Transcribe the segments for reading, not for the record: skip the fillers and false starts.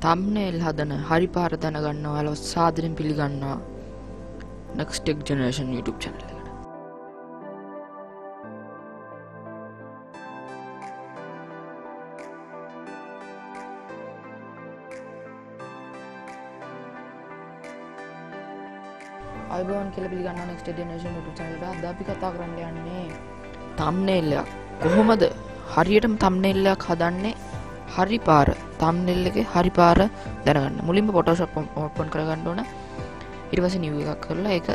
thumbnail හදන හරි පාර දැනගන්නවා ඔයාලා සාදරයෙන් පිළිගන්නවා Next Tech Generation YouTube channel එකට. අයිබෝන් කියලා පිළිගන්නවා Next Tech Generation YouTube channel එකට. අද අපි කතා කරන්න යන්නේ thumbnail එක කොහොමද හරියටම thumbnail එකක් හදන්නේ හරි පාර thumbnail එකේ හරි පාර දැනගන්න. මුලින්ම Photoshop open කරගන්න ඕන. ඊට පස්සේ new එකක් කරලා ඒක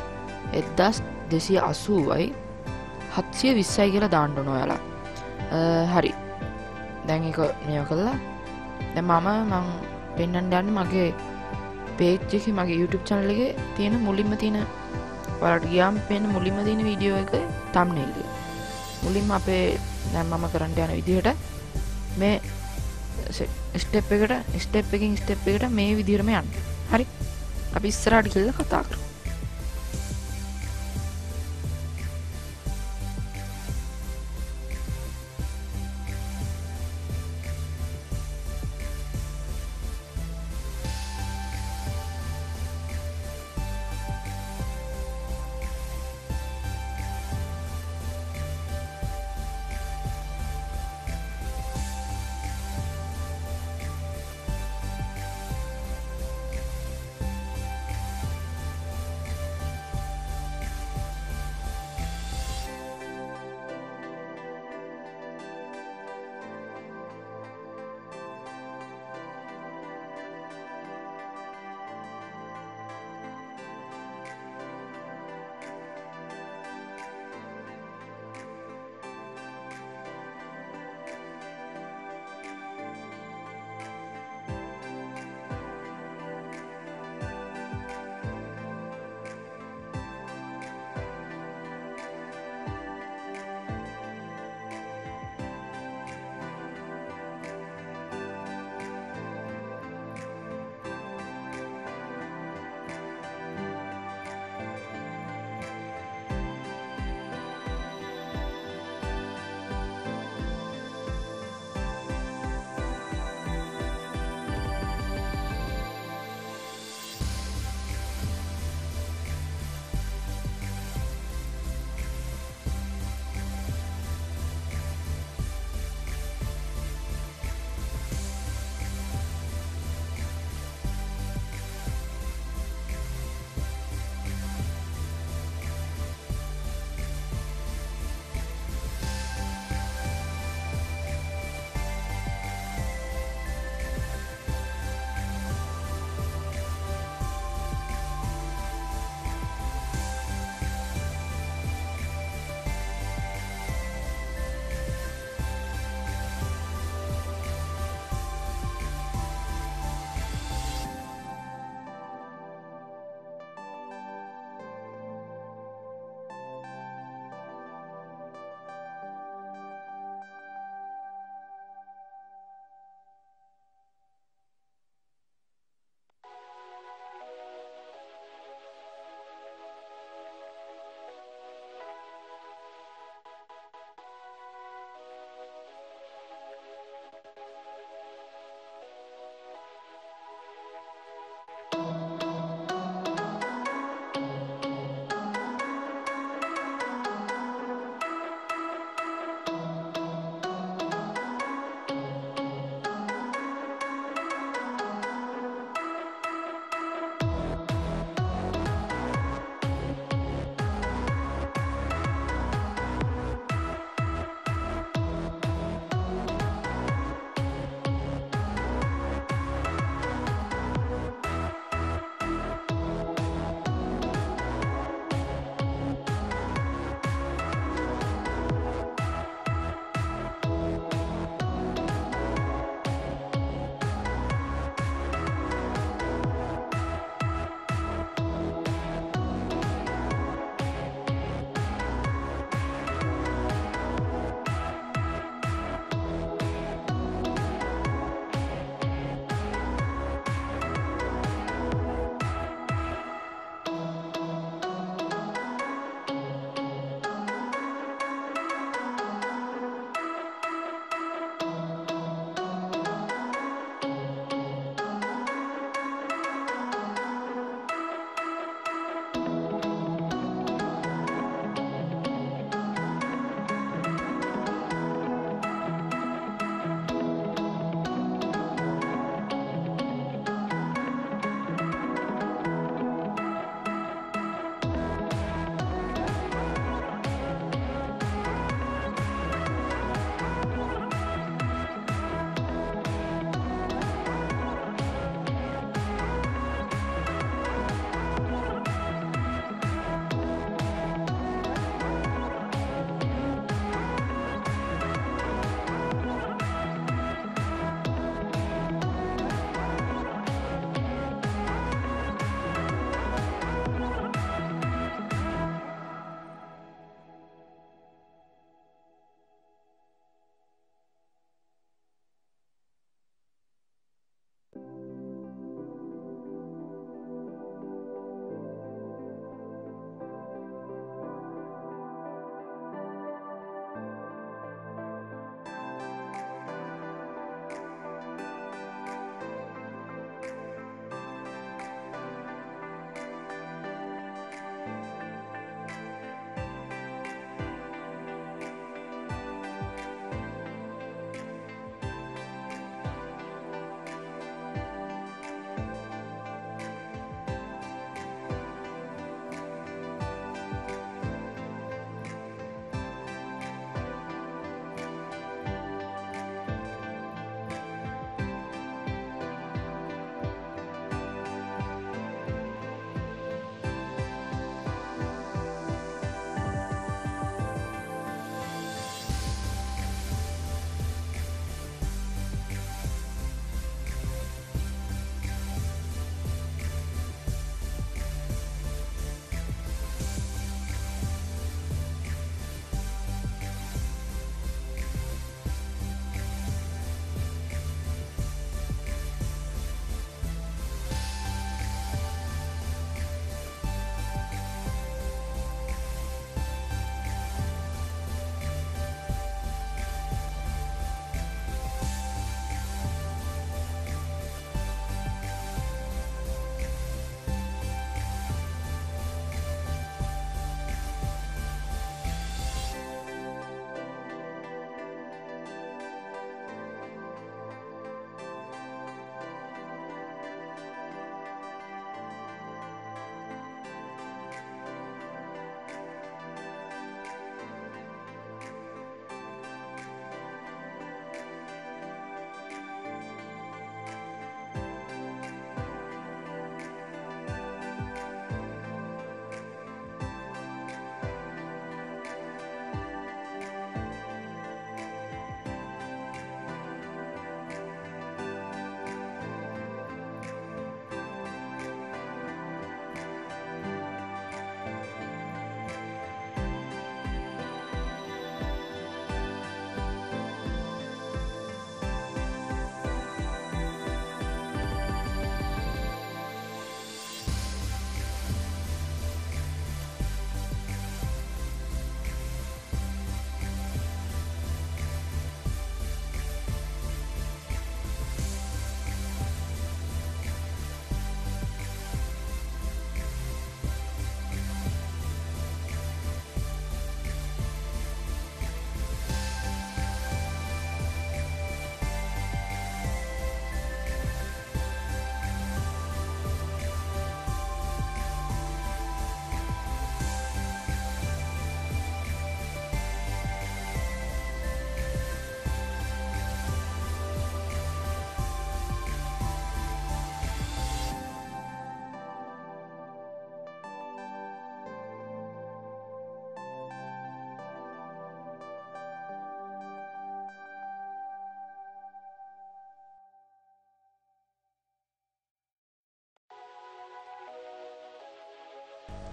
1280යි 720යි කියලා දාන්න ඕන ඔයාලා. හරි. දැන් ඒක මේව කළා. දැන් මම පෙන්නන්න යන්නේ මගේ page එකේ මගේ YouTube channel එකේ තියෙන මුලින්ම තියෙන ඔයාලට ගියාම පේන මුලින්ම තියෙන වීඩියෝ එකේ thumbnail එක. මුලින්ම අපේ දැන් මම කරන්න යන විදිහට මේ ස්ටෙප් එකට මේ විදිහටම යන්න. හරි. අපි ඉස්සරහට ගිහලා කතා කරමු.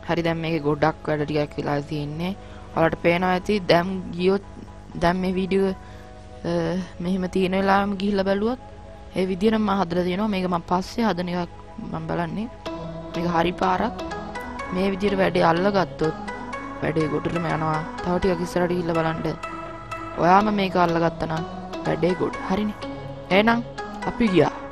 හරි දැන් මේකේ ගොඩක් වැඩ ටිකක් වෙලා තියෙන්නේ. ඔයාලට පේනවා ඇති දැන් ගියොත් දැන් මේ වීඩියෝ මෙහෙම තියෙන වෙලාවෙම ගිහිල්ලා බැලුවොත් ඒ විදියට මම හදලා තියෙනවා. මේක මම පස්සේ හදන එකක් මම බලන්නේ. මේක හරි පාරක්. මේ විදියට වැඩේ අල්ලගත්තොත් වැඩේ ගොඩටම යනවා. තව ටිකක් ඉස්සරහට ගිහිල්ලා බලන්න. ඔයාම මේක අල්ලගත්තා නම් වැඩේ ගොඩ. හරිනේ. එහෙනම් අපි ගියා.